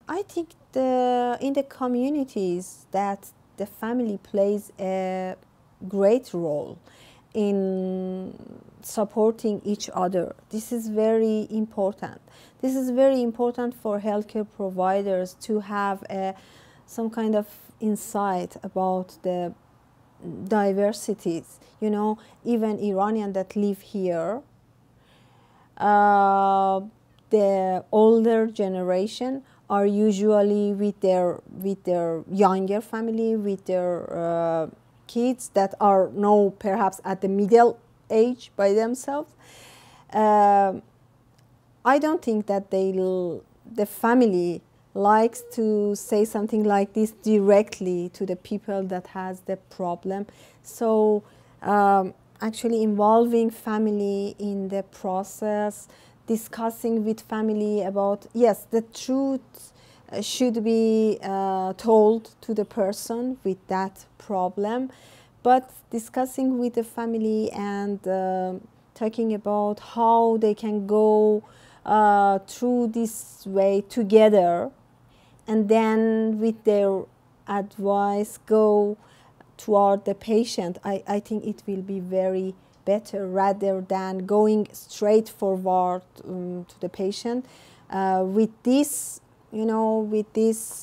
I think in the communities that the family plays a great role in supporting each other. This is very important. This is very important for healthcare providers to have some kind of insight about the diversities. You know, even Iranian that live here, the older generation are usually with their younger family, with their kids that are now perhaps at the middle age by themselves. I don't think that the family likes to say something like this directly to the people that has the problem. So actually involving family in the process, discussing with family about, yes, the truth should be told to the person with that problem, but discussing with the family and talking about how they can go through this way together, and then with their advice go toward the patient. I think it will be very better rather than going straight forward to the patient with this, you know, with this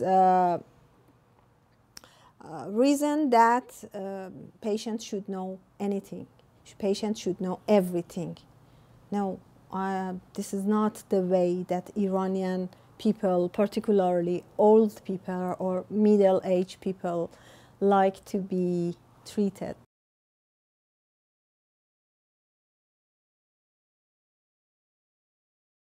reason that patient should know anything, patient should know everything. No, this is not the way that Iranian people, particularly old people or middle-aged people, like to be treated.